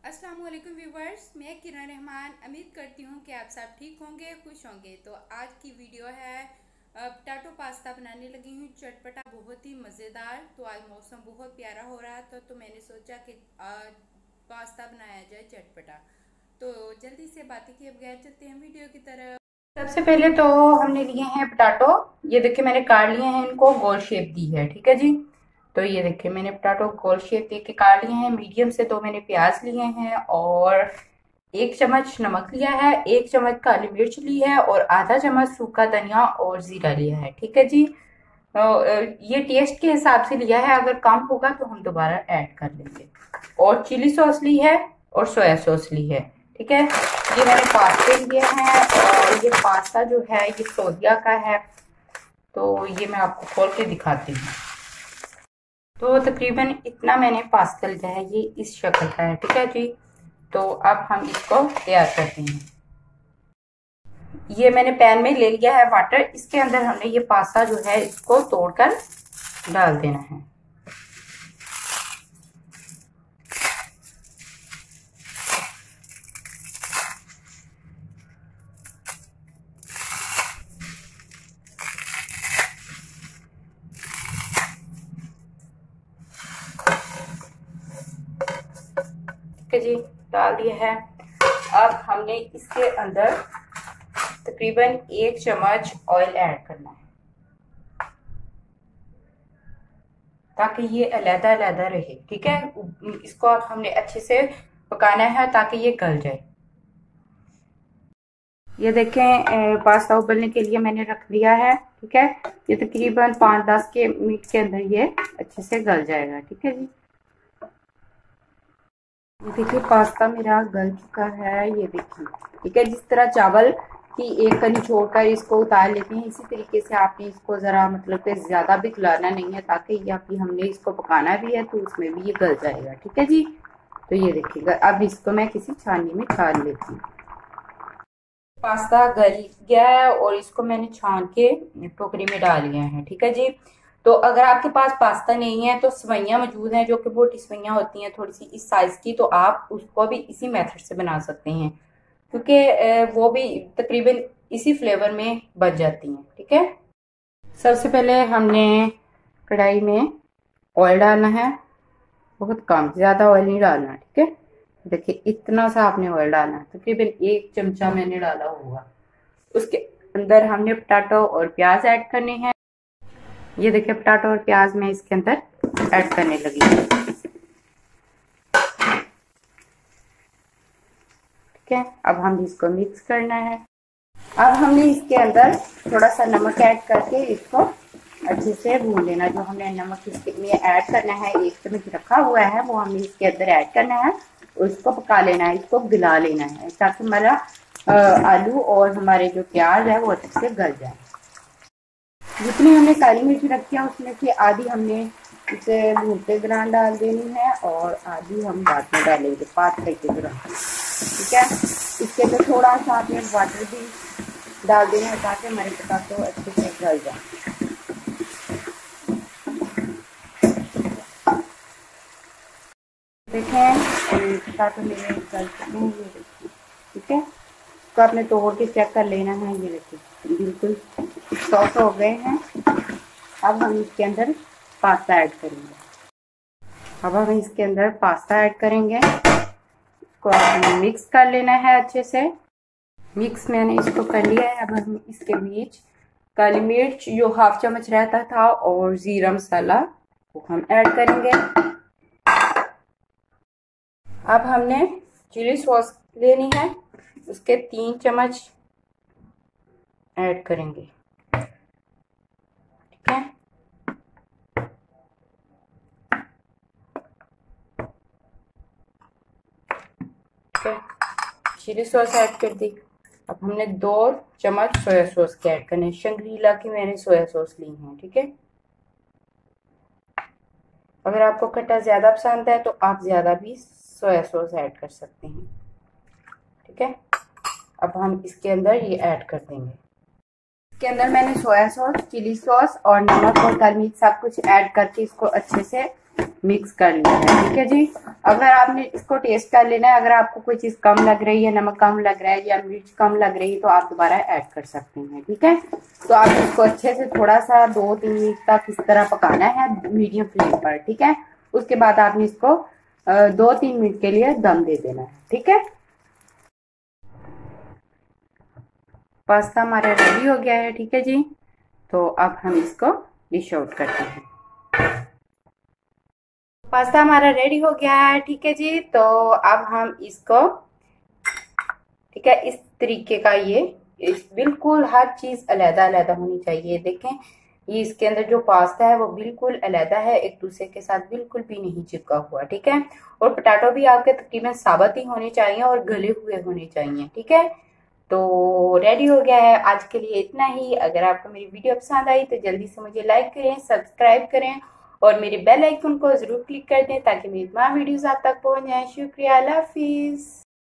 अस्सलाम वालेकुम व्यूवर्स, मैं किरण रहमान उम्मीद करती हूँ कि आप सब ठीक होंगे, खुश होंगे। तो आज की वीडियो है पोटैटो पास्ता बनाने लगी हूँ, चटपटा, बहुत ही मज़ेदार। तो आज मौसम बहुत प्यारा हो रहा था तो मैंने सोचा कि पास्ता बनाया जाए चटपटा। तो जल्दी से बातें किए बगैर चलते हैं वीडियो की तरफ। सबसे पहले तो हमने लिए हैं पोटैटो। ये देखिए मैंने काट लिए हैं, इनको गोल शेप दी है, ठीक है जी। तो ये देखिए मैंने पोटैटो गोल शेप दे के काट लिए हैं। मीडियम से दो मैंने प्याज लिए हैं और 1 चम्मच नमक लिया है, 1 चम्मच काली मिर्च ली है और आधा चम्मच सूखा धनिया और जीरा लिया है, ठीक है जी। ये टेस्ट के हिसाब से लिया है, अगर कम होगा तो हम दोबारा ऐड कर लेंगे। और चिली सॉस ली है और सोया सॉस ली है, ठीक है। ये मैंने पास्ते लिए हैं और ये पास्ता जो है ये सोया का है। तो ये मैं आपको खोल के दिखाती हूँ। तो तकरीबन इतना मैंने पास्ता लिया है, ये इस शक्ल का है, ठीक है जी। तो अब हम इसको तैयार करते हैं। ये मैंने पैन में ले लिया है वाटर, इसके अंदर हमने ये पास्ता जो है इसको तोड़कर डाल देना है। ठीक है जी, डाल दिया है। अब हमने इसके अंदर तकरीबन 1 चम्मच ऑयल ऐड करना है ताकि ये अलग-अलग रहे, ठीक है। इसको अब हमने अच्छे से पकाना है ताकि ये गल जाए। ये देखें पास्ता उबलने के लिए मैंने रख दिया है, ठीक है। ये तकरीबन 5-10 के मिनट के अंदर ये अच्छे से गल जाएगा, ठीक है जी। ये देखिए पास्ता मेरा गल चुका है, ये देखिए, ठीक है। जिस तरह चावल की एक कनी छोड़कर इसको उतार लेते हैं, इसी तरीके से आपने इसको जरा मतलब कि ज्यादा भी गलाना नहीं है ताकि ये अभी हमने इसको पकाना भी है तो उसमें भी ये गल जाएगा, ठीक है जी। तो ये देखिएगा, अब इसको मैं किसी छाननी में छान लेती हूँ। पास्ता गल गया है और इसको मैंने छान के टोकरी में डाल लिया है, ठीक है जी। तो अगर आपके पास पास्ता नहीं है तो सवैयां मौजूद हैं, जो कि मोटी सवैयां होती हैं थोड़ी सी इस साइज की, तो आप उसको भी इसी मेथड से बना सकते हैं क्योंकि वो भी तकरीबन इसी फ्लेवर में बन जाती हैं, ठीक है। सबसे पहले हमने कढ़ाई में ऑयल डालना है, बहुत कम, ज्यादा ऑयल नहीं डालना, ठीक है। देखिए इतना सा आपने ऑयल डालना है, तकरीबन 1 चमचा मैंने डाला होगा। उसके अंदर हमने पोटैटो और प्याज ऐड करने हैं। ये देखिए पोटैटो और प्याज मैं इसके अंदर ऐड करने लगी हूँ, ठीक है। अब हम इसको मिक्स करना है। अब हमने इसके अंदर थोड़ा सा नमक ऐड करके इसको अच्छे से भून लेना। जो हमने नमक इसके में ऐड करना है, 1 चम्मच रखा हुआ है, वो हमने इसके अंदर ऐड करना है और इसको पका लेना है, इसको गला लेना है ताकि हमारा आलू और हमारे जो प्याज है वो अच्छे से गल जाए। जितनी हमने काली मिर्च रखी है उसमें से आधी हमने इसे भूनते दौरान डाल देनी है और आधी हम बाद में डालेंगे पास्ता के दौरान, ठीक है। इसके अंदर थोड़ा सा आपने वाटर भी डाल देना है ताकि हमारे पोटैटो अच्छे से गल जाए। देखें पोटैटो मेरे गल चुके हैं, ये देखिए, ठीक है। तो आपने तोड़ के चेक कर लेना है, ये देखिए बिल्कुल सॉफ्ट हो गए हैं। अब हम इसके अंदर पास्ता ऐड करेंगे। अब हम इसके अंदर पास्ता ऐड करेंगे, इसको आपने मिक्स कर लेना है अच्छे से। मिक्स मैंने इसको कर लिया है। अब हम इसके बीच काली मिर्च जो 1/2 चम्मच रहता था और जीरा मसाला वो हम ऐड करेंगे। अब हमने चिली सॉस लेनी है, उसके 3 चम्मच ऐड करेंगे, ठीक है। चिली सॉस ऐड कर दी। अब हमने 2 चम्मच सोया सॉस के ऐड करने, शंग्रीला की मैंने सोया सॉस ली है, ठीक है। अगर आपको खट्टा ज्यादा पसंद है तो आप ज्यादा भी सोया सॉस ऐड कर सकते हैं, ठीक है। अब हम इसके अंदर ये ऐड कर देंगे। इसके अंदर मैंने सोया सॉस, चिली सॉस और नमक और काली मिर्च सब कुछ ऐड करके इसको अच्छे से मिक्स कर लिया है। ठीक है जी। अगर आपने इसको टेस्ट कर लेना है, अगर आपको कोई चीज़ कम लग रही है, नमक कम लग रहा है या मिर्च कम लग रही है, तो आप दोबारा ऐड कर सकते हैं। ठीक है। तो आप इसको अच्छे से थोड़ा सा 2-3 मिनट तक इस तरह पकाना है मीडियम फ्लेम पर। ठीक है। उसके बाद आपने इसको 2-3 मिनट के लिए दम दे देना है। ठीक है। पास्ता हमारा रेडी हो गया है। ठीक है जी। तो अब हम इसको डिश आउट करते हैं। पास्ता हमारा रेडी हो गया है। ठीक है जी। तो अब हम इसको, ठीक है, इस तरीके का ये बिल्कुल हर चीज अलग अलग होनी चाहिए। देखें, ये इसके अंदर जो पास्ता है वो बिल्कुल अलग है, एक दूसरे के साथ बिल्कुल भी नहीं चिपका हुआ। ठीक है। और पोटैटो भी आपके तकरीबन साबुत ही होने चाहिए और गले हुए होने चाहिए। ठीक है। तो रेडी हो गया है। आज के लिए इतना ही। अगर आपको मेरी वीडियो पसंद आई तो जल्दी से मुझे लाइक करें, सब्सक्राइब करें और मेरे बेल आइकन को जरूर क्लिक कर दें ताकि मेरी तमाम वीडियोस आप तक पहुंच जाएं। शुक्रिया। अल्लाह हाफिज।